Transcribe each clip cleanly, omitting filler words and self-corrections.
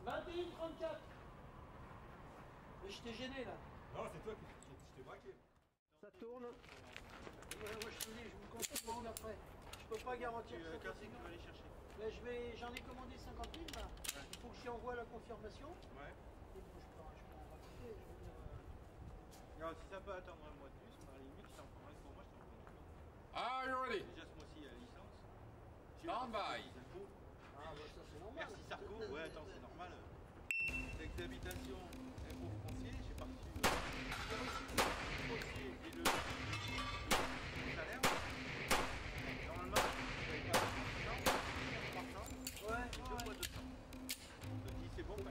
21,34. Mais je t'ai gêné là. Non, c'est toi qui t'es braqué. Ça tourne. Moi je te dis, je vous le commande après. Je peux pas garantir que Quand c'est que tu vas aller chercher? Mais j'en ai commandé 50 000 là. Ouais. Il faut que j'y envoie la confirmation. Ouais. Et puis je peux en raconter. Je veux dire, Alors, si ça peut attendre un mois de plus, à la limite, je t'en prendrai pour moi, je t'en prendrai tout. Are you ready? Déjà ce mois-ci, il y a la licence. Stand by. ah bah ça c'est normal. Merci Sarko. Ouais, attends, c'est normal. Avec d'habitation, impôt foncier, j'ai pas reçu le foncier et le salaire. Normalement, je n'avais pas 300, Ouais, et 2 mois 200. Je dis c'est bon, pas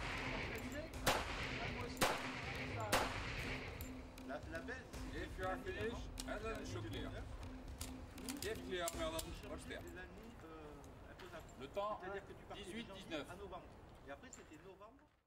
la belle, c'est If you are finished, and then it should clear. If clear, Merlin, watch there. l'année imposable. Le temps, C'est-à-dire que tu partais 18-19. à novembre. Et après, c'était novembre.